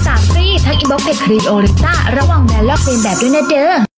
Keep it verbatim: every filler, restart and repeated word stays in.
ามฟรีทั้งอินบ็อกซ์เพจครีโอลิต้าระวังแบรนด์ลอกเลียนแบบด้วยนะเด้อ